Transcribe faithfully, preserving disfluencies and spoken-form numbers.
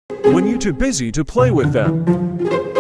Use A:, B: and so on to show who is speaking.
A: when you're too busy to play with them.